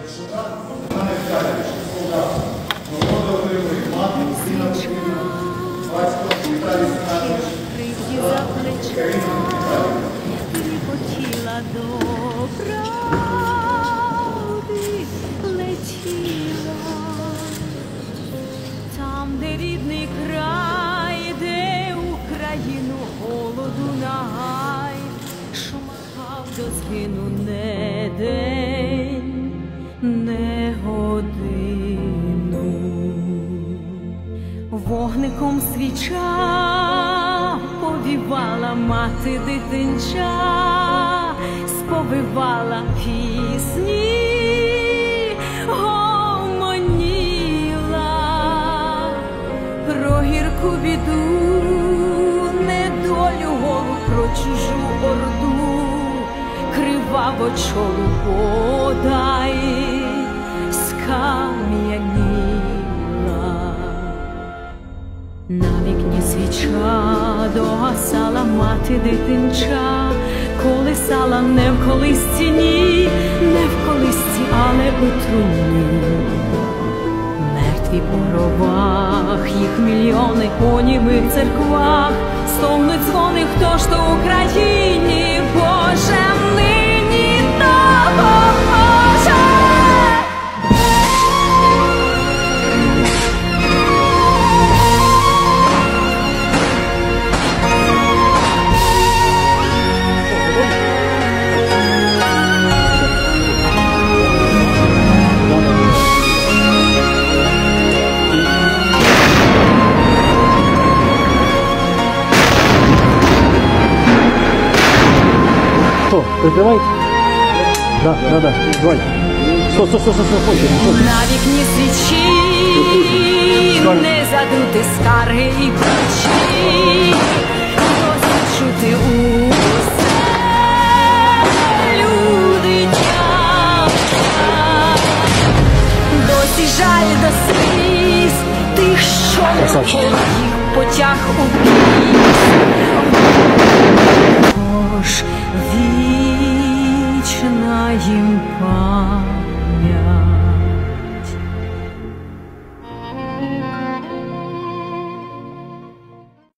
Хотіла до правди, летіла там, де рідний край, де Україну голоду нагай, шумахав до згину не день, не годину. Вогником свіча повівала мати дитинча, сповивала пісні, гомоніла про гірку біду, недолю голу, про чужу орду, криваво чолу подай скам'яніла. На вікні свіча догасала мати дитинча, колисала не в колисці, ні, не в колисці, але у труні. Мертві по гробах, їх мільйони по німих церквах, стогнуть дзвони, хто ж то Україні, Боже, нині допоможе. Прикривай? Да, давай. Стой. На вікні свічі не задути скарги і плачі, досить чути усе, люди досі жаль до сліз тих, що їх потяг у біс. Тож вічна їм пам'ять.